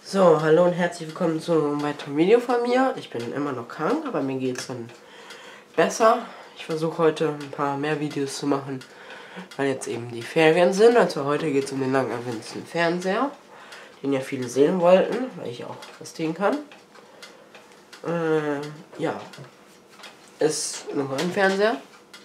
So, hallo und herzlich willkommen zu einem weiteren Video von mir. Ich bin immer noch krank, aber mir geht es dann besser. Ich versuche heute ein paar mehr Videos zu machen, weil jetzt eben die Ferien sind. Also heute geht es um den lang erwähnten Fernseher, den ja viele sehen wollten, weil ich auch was sehen kann. Ja, ist ein Röhrenfernseher.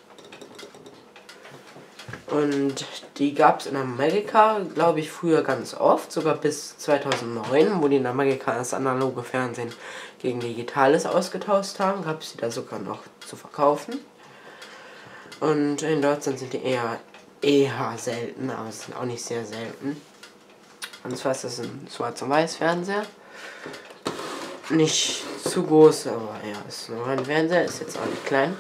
Und die gab es in Amerika, glaube ich, früher ganz oft, sogar bis 2009, wo die in Amerika das analoge Fernsehen gegen digitales ausgetauscht haben, gab es die da sogar noch zu verkaufen. Und in Deutschland sind die eher selten, aber es sind auch nicht sehr selten. Und zwar ist das ein Schwarz- und Weiß-Fernseher. Nicht zu groß, aber ja, ist nur ein Fernseher, ist jetzt auch nicht klein.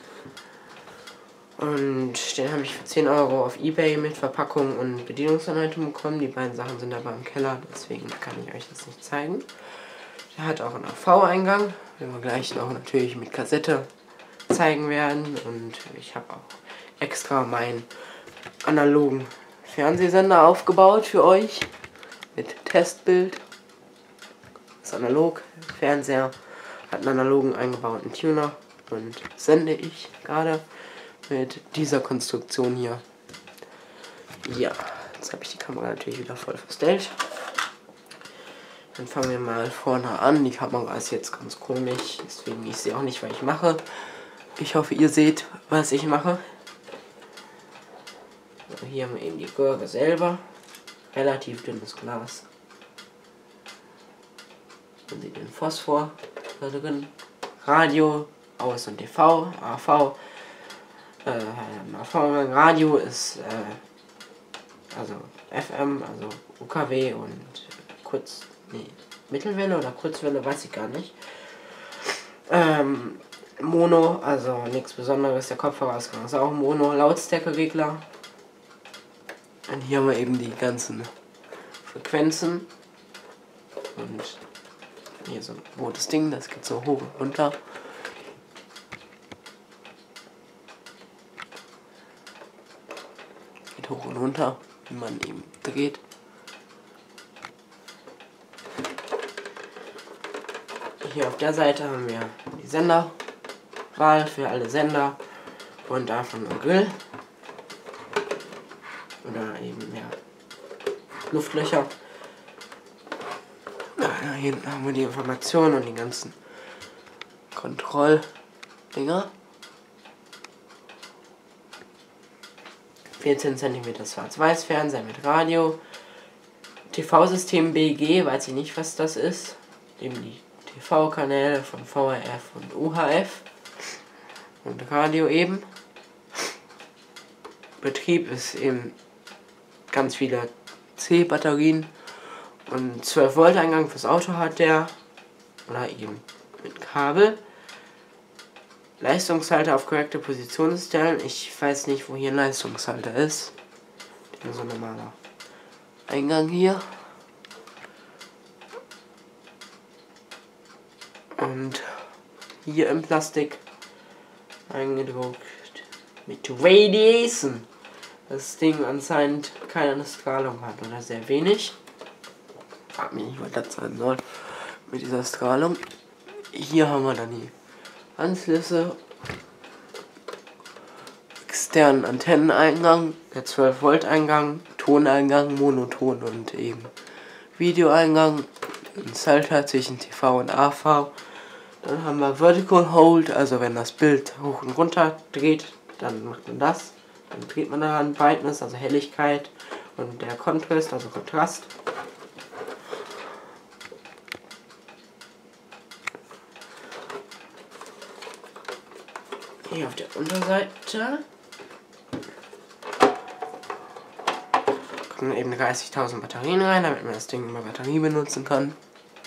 Und den habe ich für 10 Euro auf eBay mit Verpackung und Bedienungsanleitung bekommen. Die beiden Sachen sind aber im Keller, deswegen kann ich euch das nicht zeigen. Der hat auch einen AV-Eingang, den wir gleich noch natürlich mit Kassette zeigen werden. Und ich habe auch extra meinen analogen Fernsehsender aufgebaut für euch mit Testbild. Das ist analog, Fernseher hat einen analogen eingebauten Tuner und sende ich gerade mit dieser Konstruktion hier. Ja, jetzt habe ich die Kamera natürlich wieder voll verstellt. Dann fangen wir mal vorne an. Die Kamera ist jetzt ganz komisch, deswegen ich sehe auch nicht, was ich mache. Ich hoffe, ihr seht, was ich mache. So, hier haben wir eben die Röhre selber. Relativ dünnes Glas. Man sieht den Phosphor da drin. Radio, Aus- und TV, AV. Radio ist also FM, also UKW und Mittelwelle oder Kurzwelle, weiß ich gar nicht. Mono, also nichts Besonderes, der Kopfhörerausgang ist auch Mono, Lautstärkeregler. Und hier haben wir eben die ganzen Frequenzen. Und hier so ein rotes Ding, das geht so hoch und runter. Hoch und runter, wie man eben dreht. Hier auf der Seite haben wir die Senderwahl für alle Sender und davon ein Grill. Oder eben mehr Luftlöcher. Da hinten haben wir die Informationen und die ganzen Kontrolldinger. 14 cm Schwarz-Weiß-Fernseher mit Radio. TV-System BG, weiß ich nicht, was das ist. Eben die TV-Kanäle von VRF und UHF. Und Radio eben. Betrieb ist eben ganz viele C-Batterien. Und 12 Volt Eingang fürs Auto hat der. Oder eben mit Kabel. Leistungshalter auf korrekte Position stellen. Ich weiß nicht, wo hier ein Leistungshalter ist. So ein normaler Eingang hier. Und hier im Plastik eingedruckt mit Radiation. Das Ding anscheinend keine Strahlung hat oder sehr wenig. Frag mich nicht, was das sein soll mit dieser Strahlung. Hier haben wir dann die Anschlüsse, externen Antenneneingang, der 12 Volt Eingang, Toneingang, Monoton und eben Videoeingang, ein Schalter zwischen TV und AV. Dann haben wir Vertical Hold, also wenn das Bild hoch und runter dreht, dann macht man das. Dann dreht man daran Brightness, also Helligkeit, und der Contrast, also Kontrast. Hier auf der Unterseite kommen eben 30.000 Batterien rein, damit man das Ding über Batterie benutzen kann.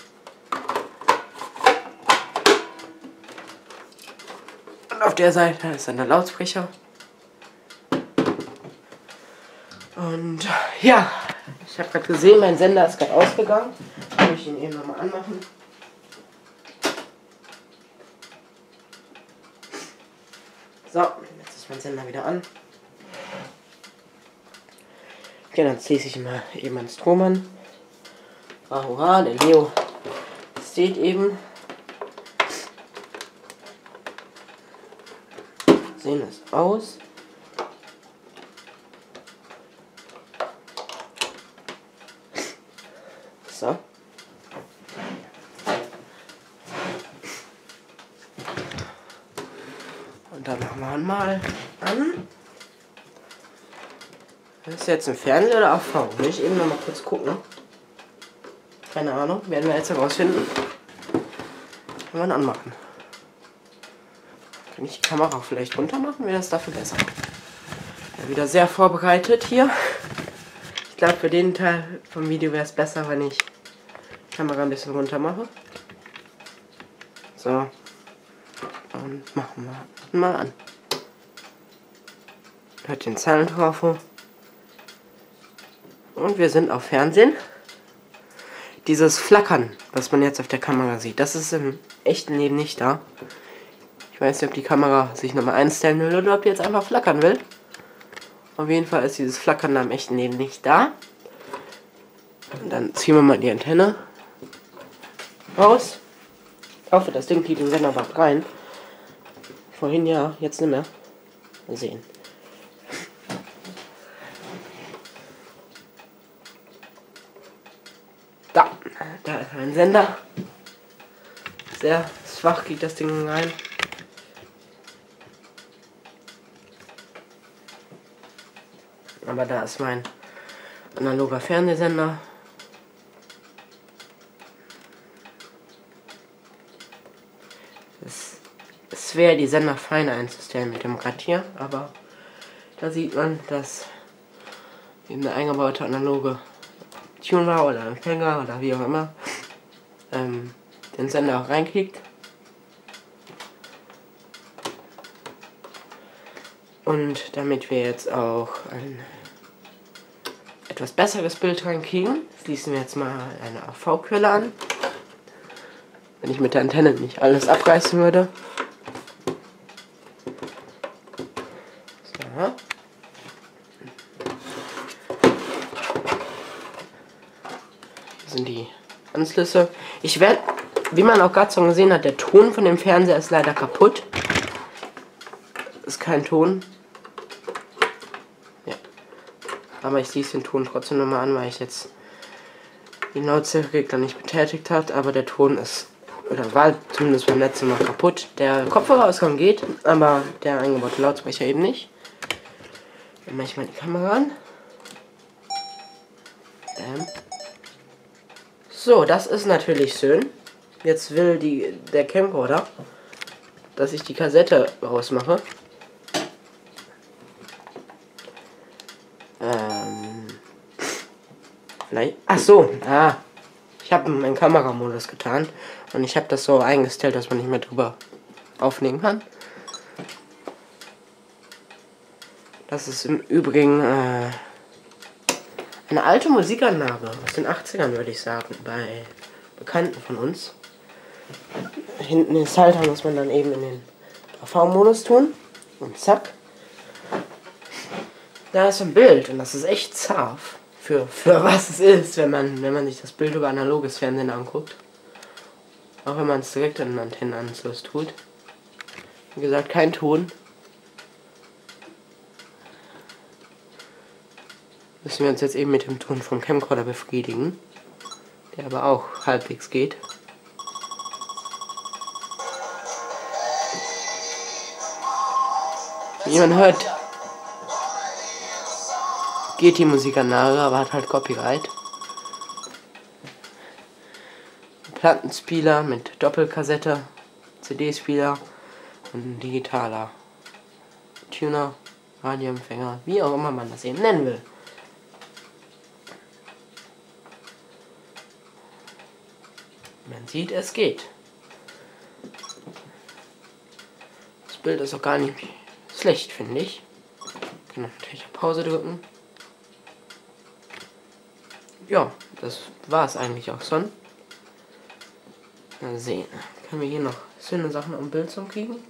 Und auf der Seite ist dann der Lautsprecher. Und ja, ich habe gerade gesehen, mein Sender ist gerade ausgegangen. Kann ich ihn eben nochmal anmachen. So, jetzt ist mein Sender wieder an. Okay, dann schließe ich mal eben meinen Strom an. Hurra, der Leo steht eben. Sehen es aus. So. Und dann machen wir mal an. Das ist jetzt ein Fernseher oder AV? Will ich eben noch mal kurz gucken. Keine Ahnung, werden wir jetzt herausfinden. Wenn wir ihn anmachen. Kann ich die Kamera vielleicht runter machen? Wäre das dafür besser? Ja, wieder sehr vorbereitet hier. Ich glaube, für den Teil vom Video wäre es besser, wenn ich die Kamera ein bisschen runter mache. So. Und machen wir mal an. Hört den Zeilentrafo. Und wir sind auf Fernsehen. Dieses Flackern, was man jetzt auf der Kamera sieht, das ist im echten Leben nicht da. Ich weiß nicht, ob die Kamera sich nochmal einstellen will oder ob die jetzt einfach flackern will. Auf jeden Fall ist dieses Flackern da im echten Leben nicht da. Und dann ziehen wir mal die Antenne raus. Ich hoffe, das Ding kriegt den Sender überhaupt rein. Vorhin ja, jetzt nicht mehr. Mal sehen. Da ist ein Sender. Sehr schwach geht das Ding rein. Aber da ist mein analoger Fernsehsender. Es ist schwer, die Sender fein einzustellen mit dem Rad hier, aber da sieht man, dass eine eingebaute analoge Tuner oder Empfänger oder wie auch immer den Sender auch reinkriegt. Und damit wir jetzt auch ein etwas besseres Bild reinkriegen, schließen wir jetzt mal eine AV-Quelle an. Wenn ich mit der Antenne nicht alles abreißen würde. So. Hier sind die Anschlüsse. Ich werde, wie man auch gerade schon gesehen hat, der Ton von dem Fernseher ist leider kaputt. Ist kein Ton. Ja. Aber ich schließe den Ton trotzdem nochmal an, weil ich jetzt die Lautstärkeregler nicht betätigt hat. Aber der Ton ist, oder war zumindest beim letzten Mal kaputt. Der Kopfhörerausgang geht, aber der eingebaute Lautsprecher eben nicht. Dann mache ich mal die Kamera an. So, das ist natürlich schön. Jetzt will der Camcorder, dass ich die Kassette rausmache. Vielleicht. Ach so, ich habe meinen Kameramodus getan und ich habe das so eingestellt, dass man nicht mehr drüber aufnehmen kann. Das ist im Übrigen eine alte Musikanlage aus den 80ern, würde ich sagen, bei Bekannten von uns. Hinten den Schalter muss man dann eben in den AV-Modus tun und zack. Da ist ein Bild und das ist echt scharf. Für was es ist, wenn man sich das Bild über analoges Fernsehen anguckt. Auch wenn man es direkt in den Antennenanschluss tut. Wie gesagt, kein Ton. Müssen wir uns jetzt eben mit dem Ton vom Camcorder befriedigen. Der aber auch halbwegs geht. Wie man hört, geht die Musikanlage, aber hat halt Copyright. Plattenspieler mit Doppelkassette, CD-Spieler und ein digitaler Tuner, Radioempfänger, wie auch immer man das eben nennen will. Man sieht, es geht. Das Bild ist auch gar nicht schlecht, finde ich. Ich kann natürlich auf Pause drücken. Ja, das war es eigentlich auch schon. Mal sehen. Können wir hier noch schöne Sachen am Bildschirm kriegen?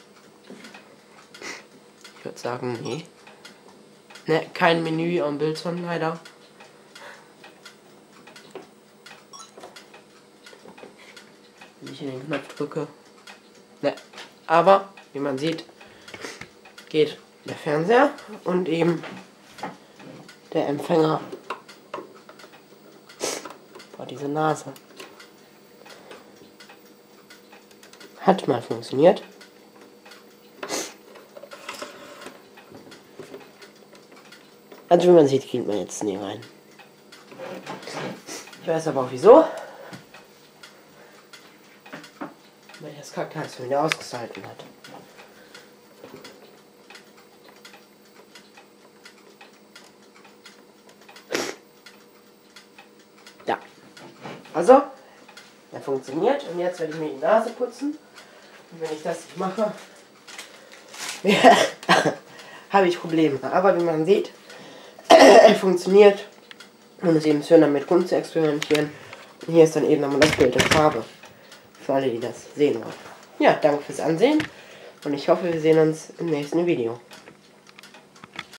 Ich würde sagen, nee. Ne, kein Menü am Bildschirm leider. wenn ich hier den Knopf drücke. Ne. Aber, wie man sieht, geht der Fernseher und eben der Empfänger vor diese Nase. Hat mal funktioniert. Also wie man sieht, geht man jetzt nie rein. Ich weiß aber auch wieso. Weil das Kacktaxi wieder ausgehalten hat. Ja. Also, er funktioniert und jetzt werde ich mir die Nase putzen. Und wenn ich das nicht mache, ja, habe ich Probleme. Aber wie man sieht, er funktioniert und es ist eben schön damit rum zu experimentieren. Und hier ist dann eben nochmal das Bild in Farbe. Für alle, die das sehen wollen. Ja, danke fürs Ansehen und ich hoffe, wir sehen uns im nächsten Video.